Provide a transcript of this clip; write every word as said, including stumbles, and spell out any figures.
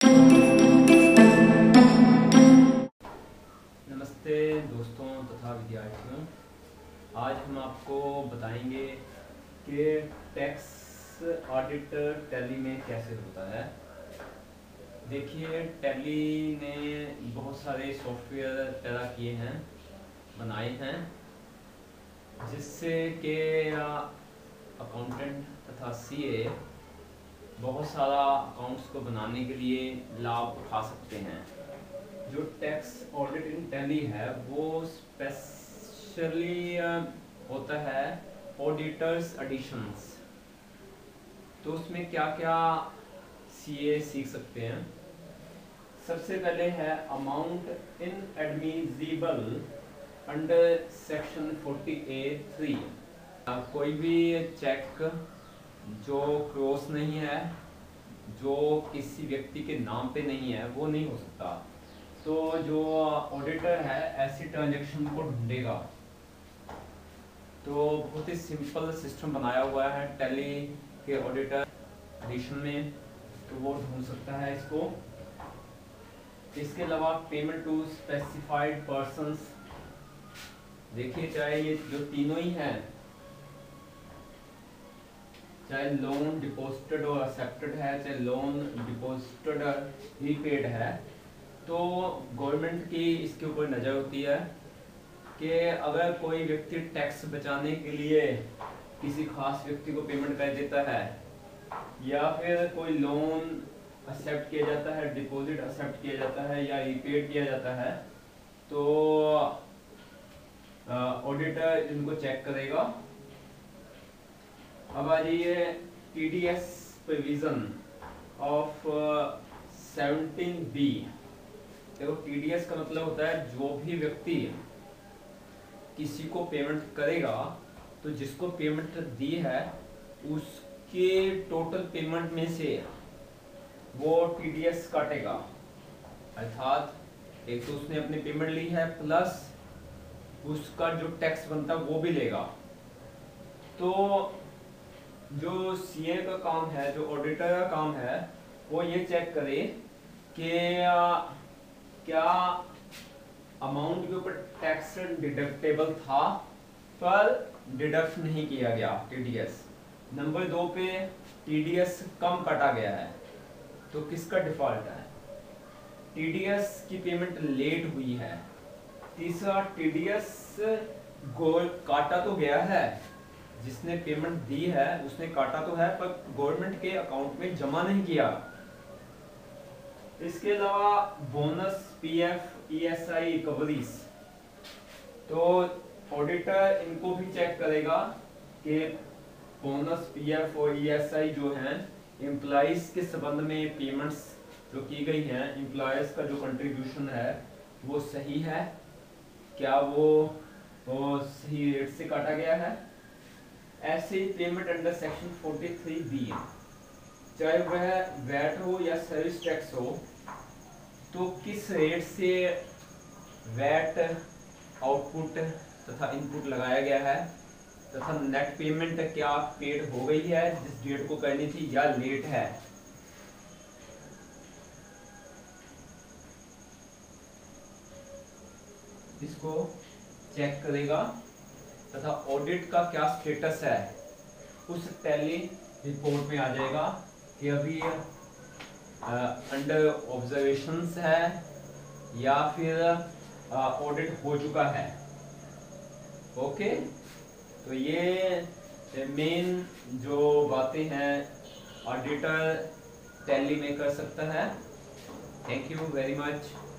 नमस्ते दोस्तों तथा विद्यार्थियों, आज हम आपको बताएंगे कि टैक्स ऑडिट टैली में कैसे होता है। देखिए, टैली ने बहुत सारे सॉफ्टवेयर पैदा किए हैं, बनाए हैं, जिससे कि अकाउंटेंट तथा सीए बहुत सारा अकाउंट्स को बनाने के लिए लाभ उठा सकते हैं। जो टैक्स ऑडिट इन टैली है वो स्पेशली होता है ऑडिटर्स एडिशंस। तो उसमें क्या क्या सीए सीख सकते हैं। सबसे पहले है amount in admissible under section forty A three. कोई भी चेक जो क्रॉस नहीं है, जो किसी व्यक्ति के नाम पे नहीं है, वो नहीं हो सकता। तो जो ऑडिटर है ऐसी ट्रांजैक्शन को ढूंढेगा। तो बहुत ही सिंपल सिस्टम बनाया हुआ है टैली के ऑडिटर एडिशन में, तो वो ढूंढ सकता है इसको। इसके अलावा पेमेंट टू स्पेसिफाइड पर्संस। देखिए, चाहे ये जो तीनों ही हैं, चाहे लोन डिपॉजिटेड और एक्सेप्टेड है, चाहे लोन डिपॉजिटेड रीपेड है, तो गवर्नमेंट की इसके ऊपर नज़र होती है कि अगर कोई व्यक्ति टैक्स बचाने के लिए किसी खास व्यक्ति को पेमेंट कर देता है, या फिर कोई लोन एक्सेप्ट किया जाता है, डिपॉजिट एक्सेप्ट किया जाता है या रीपेड किया जाता है, तो ऑडिटर इनको चेक करेगा। अब आ जाइए TDS provision of seventeen B. देखो, टीडीएस का मतलब होता है जो भी व्यक्ति किसी को पेमेंट करेगा, तो जिसको पेमेंट दी है उसके टोटल पेमेंट में से वो टीडीएस काटेगा। अर्थात एक तो उसने अपनी पेमेंट ली है, प्लस उसका जो टैक्स बनता है वो भी लेगा। तो जो सीए का काम है, जो ऑडिटर का काम है, वो ये चेक करे कि क्या अमाउंट के ऊपर टैक्स डिडक्टेबल था पर डिडक्ट नहीं किया गया टीडीएस। नंबर दो पे टीडीएस कम काटा गया है, तो किसका डिफॉल्ट है? टीडीएस की पेमेंट लेट हुई है। तीसरा, टीडीएस काटा तो गया है, जिसने पेमेंट दी है उसने काटा तो है, पर गवर्नमेंट के अकाउंट में जमा नहीं किया। इसके अलावा बोनस, पीएफ, ईएसआई रिकवरीज। तो ऑडिटर इनको भी चेक करेगा कि बोनस, पीएफ और ईएसआई जो हैं एम्प्लॉइज के संबंध में पेमेंट्स जो की गई हैं, एम्प्लॉयर्स का जो कंट्रीब्यूशन है वो सही है, क्या वो, वो सही रेट से काटा गया है। ऐसे ही payment under section forty three B, चाहे वह वैट हो या सर्विस टैक्स हो, तो किस रेट से वैट आउटपुट तथा इनपुट लगाया गया है, तथा नेट पेमेंट क्या पेड हो गई है जिस डेट को करनी थी या लेट है। इसको चेक करेगा। तथा ऑडिट का क्या स्टेटस है उस टैली रिपोर्ट में आ जाएगा कि अभी अंडर ऑब्जर्वेशंस है या फिर ऑडिट हो चुका है। ओके, तो ये मेन जो बातें हैं ऑडिटर टैली में कर सकता है। Thank you very much.